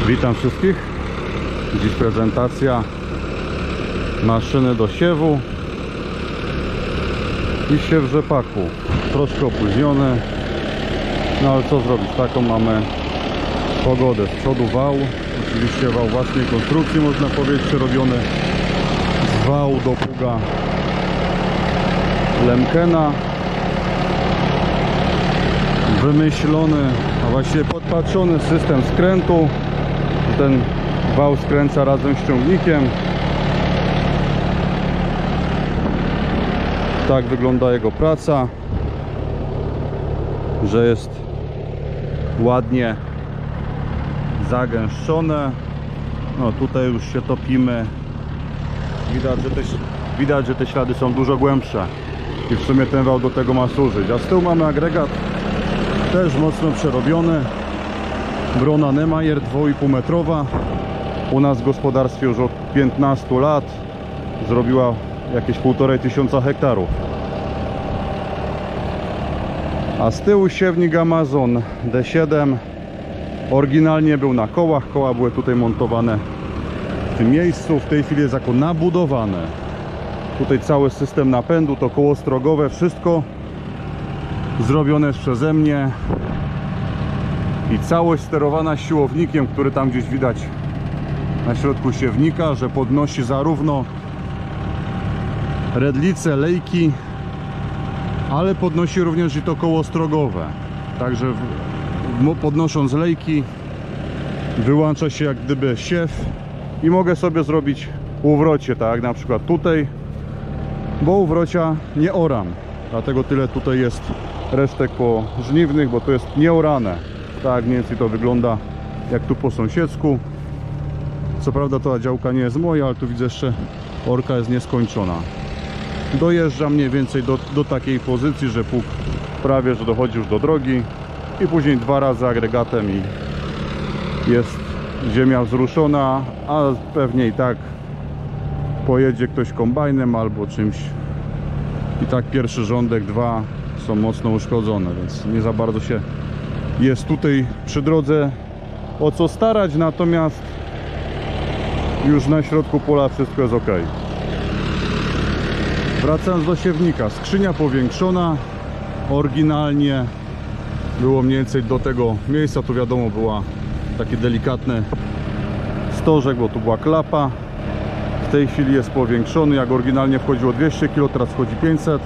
Witam wszystkich. Dziś prezentacja maszyny do siewu i siew rzepaku. Troszkę opóźniony, no ale co zrobić, taką mamy pogodę. Z przodu wał, oczywiście wał własnej konstrukcji, można powiedzieć, przerobiony z wału do pługa Lemkena. Wymyślony, a właściwie podpatrzony system skrętu. Ten wał skręca razem z ciągnikiem. Tak wygląda jego praca, że jest ładnie zagęszczone. No tutaj już się topimy. Widać, że te ślady są dużo głębsze i w sumie ten wał do tego ma służyć. A z tyłu mamy agregat też mocno przerobiony. Brona Nemayer 2,5 metrowa. U nas w gospodarstwie już od 15 lat. Zrobiła jakieś 1500 hektarów. A z tyłu siewnik Amazon D7. Oryginalnie był na kołach. Koła były tutaj montowane w tym miejscu. W tej chwili jest jako nabudowane. Tutaj cały system napędu, to koło strogowe, wszystko zrobione jest przeze mnie. I całość sterowana siłownikiem, który tam gdzieś widać na środku siewnika, że podnosi zarówno redlice, lejki, ale podnosi również i to koło strogowe. Także podnosząc lejki wyłącza się jak gdyby siew i mogę sobie zrobić uwrocie, tak jak na przykład tutaj, bo uwrocia nie oram, dlatego tyle tutaj jest resztek pożniwnych, bo to jest nieorane. Tak mniej więcej to wygląda jak tu po sąsiedzku. Co prawda ta działka nie jest moja, ale tu widzę jeszcze orka jest nieskończona. Dojeżdża mniej więcej do takiej pozycji, że pług prawie że dochodzi już do drogi i później 2 razy agregatem i jest ziemia wzruszona, a pewnie i tak pojedzie ktoś kombajnem albo czymś. I tak pierwszy rządek, 2 są mocno uszkodzone, więc nie za bardzo się jest tutaj przy drodze o co starać, natomiast już na środku pola wszystko jest ok. Wracając do siewnika, skrzynia powiększona. Oryginalnie było mniej więcej do tego miejsca, tu wiadomo była taki delikatny stożek, bo tu była klapa. W tej chwili jest powiększony, jak oryginalnie wchodziło 200 kg, teraz wchodzi 500.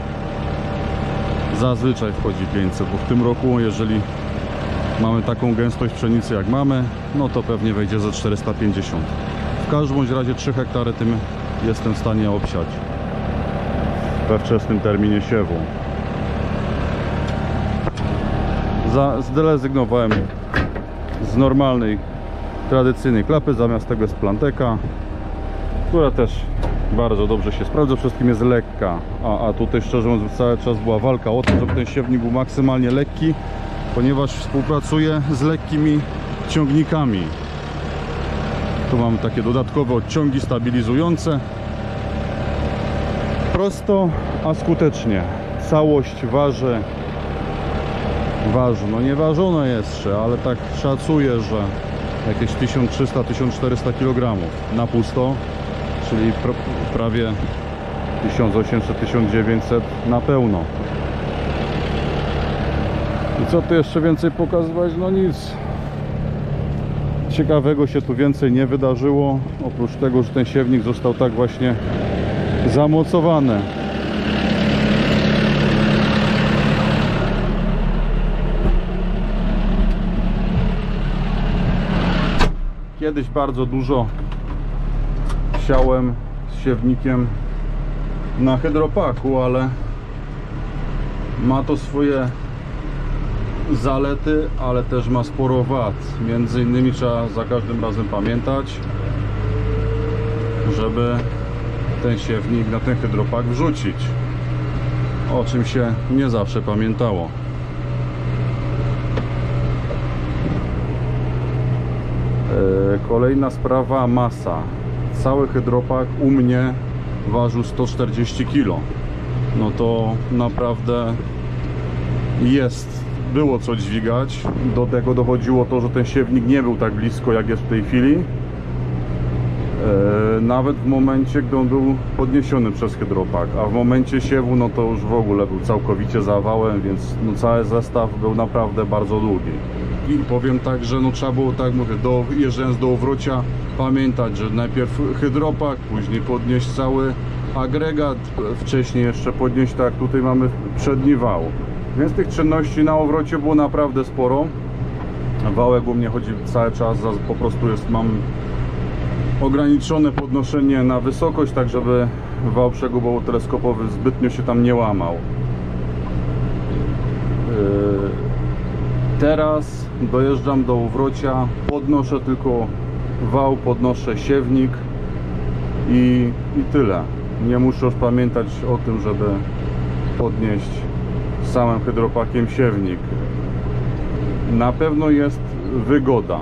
Zazwyczaj wchodzi 500, bo w tym roku, jeżeli mamy taką gęstość pszenicy jak mamy, no to pewnie wejdzie za 450. W każdym bądź razie 3 hektary tym jestem w stanie obsiać we wczesnym terminie siewu. Zrezygnowałem z normalnej, tradycyjnej klapy, zamiast tego jest planteka, która też bardzo dobrze się sprawdza, wszystkim jest lekka, a tutaj szczerze mówiąc cały czas była walka o to, żeby ten siewnik był maksymalnie lekki, ponieważ współpracuje z lekkimi ciągnikami. Tu mamy takie dodatkowe odciągi stabilizujące. Prosto, a skutecznie. Całość waży, no nie ważone jeszcze, ale tak szacuję, że jakieś 1300-1400 kg na pusto, czyli prawie 1800-1900 na pełno. I co tu jeszcze więcej pokazywać? No nic ciekawego się tu więcej nie wydarzyło, oprócz tego, że ten siewnik został tak właśnie zamocowany. Kiedyś bardzo dużo siałem z siewnikiem na hydropaku, ale ma to swoje zalety, ale też ma sporo wad. Między innymi trzeba za każdym razem pamiętać, żeby ten siewnik na ten hydropak wrzucić, o czym się nie zawsze pamiętało. Kolejna sprawa, masa. Cały hydropak u mnie ważył 140 kg. No to naprawdę jest było co dźwigać. Do tego dochodziło to, że ten siewnik nie był tak blisko, jak jest w tej chwili. Nawet w momencie, gdy on był podniesiony przez hydropak, a w momencie siewu, no to już w ogóle był całkowicie zawałem, więc no cały zestaw był naprawdę bardzo długi. I powiem tak, że no trzeba było, tak mówię, jeżdżając do Owrocia, pamiętać, że najpierw hydropak, później podnieść cały agregat, wcześniej jeszcze podnieść, tak, tutaj mamy przedni wał. Więc tych czynności na Owrocie było naprawdę sporo. Wałek u mnie chodzi cały czas, po prostu mam ograniczone podnoszenie na wysokość, tak żeby wał przegubowo-teleskopowy zbytnio się tam nie łamał. Teraz dojeżdżam do Owrocia, podnoszę tylko wał, podnoszę siewnik i tyle. Nie muszę już pamiętać o tym, żeby podnieść samym hydropakiem siewnik. Na pewno jest wygoda.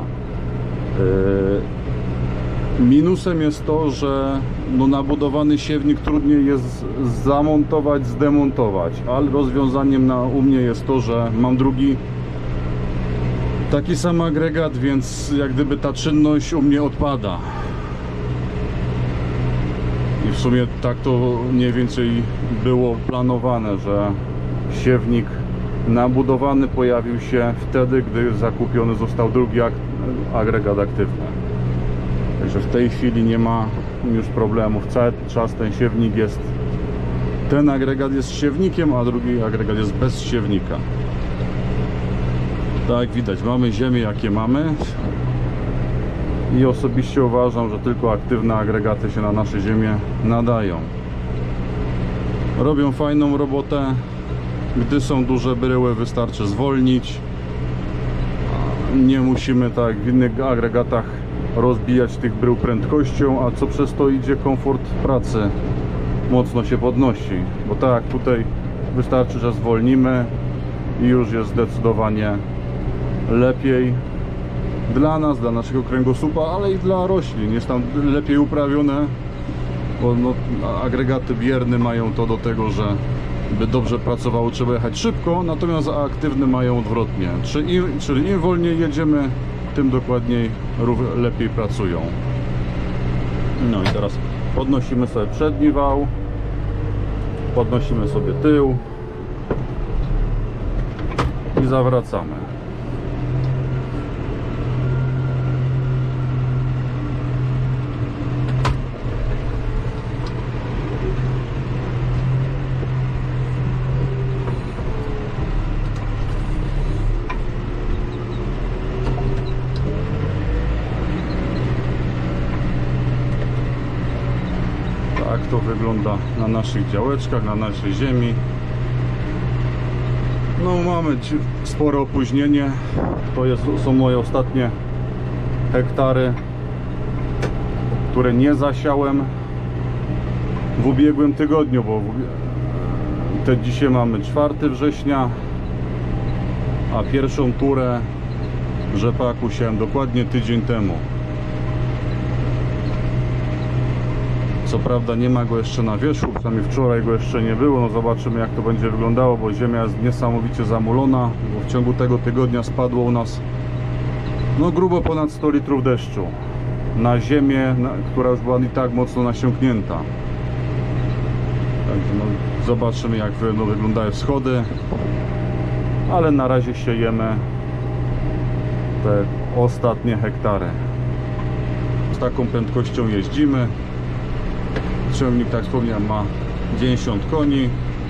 Minusem jest to, że no nabudowany siewnik trudniej jest zamontować, zdemontować, ale rozwiązaniem u mnie jest to, że mam drugi taki sam agregat, więc jak gdyby ta czynność u mnie odpada. I w sumie tak to mniej więcej było planowane, że siewnik nabudowany pojawił się wtedy, gdy zakupiony został drugi agregat aktywny. Także w tej chwili nie ma już problemów. Cały czas ten siewnik jest, ten agregat jest siewnikiem, a drugi agregat jest bez siewnika. Tak jak widać, mamy ziemię jakie mamy i osobiście uważam, że tylko aktywne agregaty się na nasze ziemię nadają. Robią fajną robotę. Gdy są duże bryły, wystarczy zwolnić. Nie musimy, tak jak w innych agregatach, rozbijać tych brył prędkością, a co przez to idzie, komfort pracy mocno się podnosi, bo tak jak tutaj wystarczy, że zwolnimy i już jest zdecydowanie lepiej dla nas, dla naszego kręgosłupa, ale i dla roślin. Jest tam lepiej uprawione, bo no, agregaty bierne mają to do tego, że by dobrze pracowało, trzeba jechać szybko, natomiast aktywne mają odwrotnie, czyli im wolniej jedziemy, tym dokładniej, lepiej pracują. No i teraz podnosimy sobie przedni wał, podnosimy sobie tył i zawracamy. Tak to wygląda na naszych działeczkach, na naszej ziemi. No mamy spore opóźnienie. Są moje ostatnie hektary, które nie zasiałem w ubiegłym tygodniu, bo dzisiaj mamy 4 września, a pierwszą turę rzepaku siałem dokładnie tydzień temu. Co prawda nie ma go jeszcze na wierzchu, przynajmniej wczoraj go jeszcze nie było. No zobaczymy, jak to będzie wyglądało, bo ziemia jest niesamowicie zamulona, bo w ciągu tego tygodnia spadło u nas no grubo ponad 100 litrów deszczu na ziemię, która już była i tak mocno nasiąknięta. Także no, zobaczymy, jak wyglądają wschody, ale na razie siejemy te ostatnie hektary. Z taką prędkością jeździmy. Ciągnik, tak wspomniałem, ma 90 koni.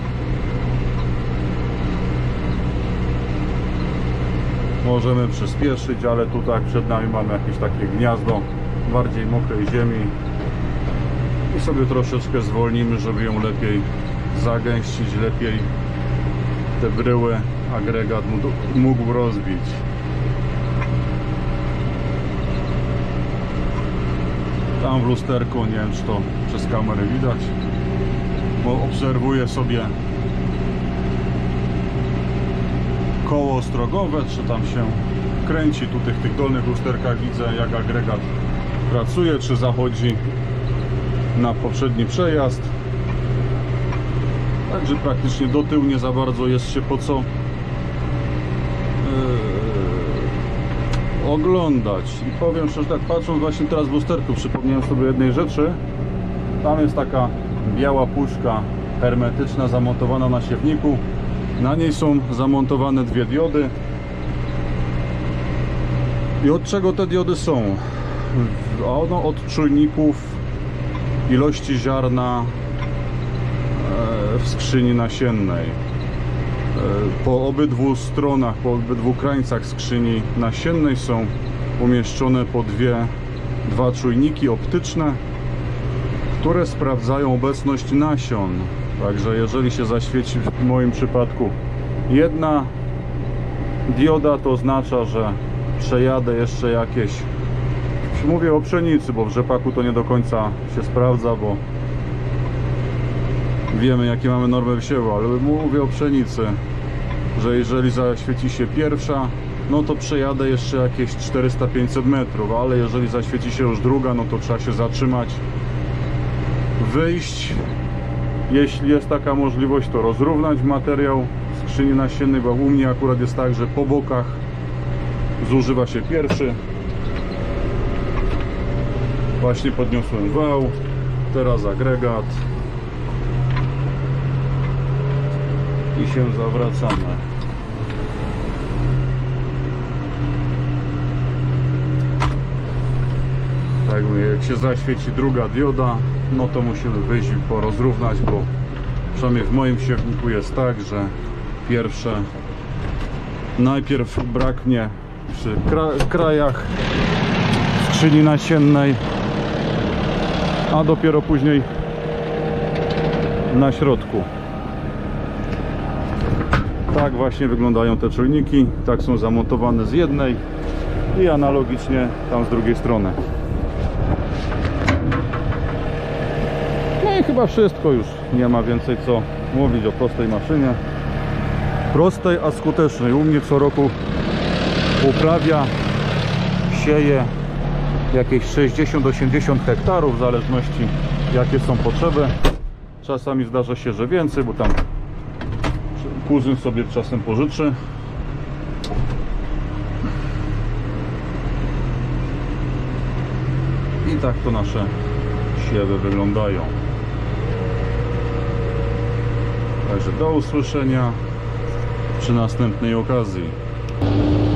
Możemy przyspieszyć, ale tutaj przed nami mamy jakieś takie gniazdo bardziej mokrej ziemi i sobie troszeczkę zwolnimy, żeby ją lepiej zagęścić, lepiej te bryły agregat mógł rozbić. Tam w lusterku, nie wiem, czy to przez kamerę widać, bo obserwuję sobie koło ostrogowe, czy tam się kręci. Tutaj w tych dolnych lusterkach widzę, jak agregat pracuje, czy zachodzi na poprzedni przejazd. Także praktycznie do tyłu nie za bardzo jest się po co oglądać. I powiem szczerze, tak patrząc właśnie teraz w lusterku, przypomniałem sobie jednej rzeczy. Tam jest taka biała puszka hermetyczna zamontowana na siewniku. Na niej są zamontowane dwie diody. I od czego te diody są? Ono od czujników ilości ziarna w skrzyni nasiennej. Po obydwu stronach, po obydwu krańcach skrzyni nasiennej są umieszczone po dwa czujniki optyczne, które sprawdzają obecność nasion. Także jeżeli się zaświeci w moim przypadku jedna dioda, to oznacza, że przejadę jeszcze jakieś, mówię o pszenicy, bo w rzepaku to nie do końca się sprawdza, bo wiemy jakie mamy normę wysiewu, ale mówię o pszenicy, że jeżeli zaświeci się pierwsza, no to przejadę jeszcze jakieś 400-500 metrów, ale jeżeli zaświeci się już druga, no to trzeba się zatrzymać, wyjść, jeśli jest taka możliwość, to rozrównać materiał w skrzyni nasiennej, bo u mnie akurat jest tak, że po bokach zużywa się pierwszy. Właśnie podniosłem wał, teraz agregat i się zawracamy. Tak jak się zaświeci druga dioda, no to musimy wyjść i porozrównać, bo przynajmniej w moim siewniku jest tak, że pierwsze najpierw braknie przy krajach skrzyni nasiennej, a dopiero później na środku. Tak właśnie wyglądają te czujniki, tak są zamontowane z jednej i analogicznie tam z drugiej strony. No i chyba wszystko, już nie ma więcej co mówić o prostej maszynie. Prostej, a skutecznej. U mnie co roku uprawia, sieje jakieś 60-80 hektarów, w zależności jakie są potrzeby. Czasami zdarza się, że więcej, bo tam kuzyn sobie czasem pożyczy. I tak to nasze siewy wyglądają. Także do usłyszenia przy następnej okazji.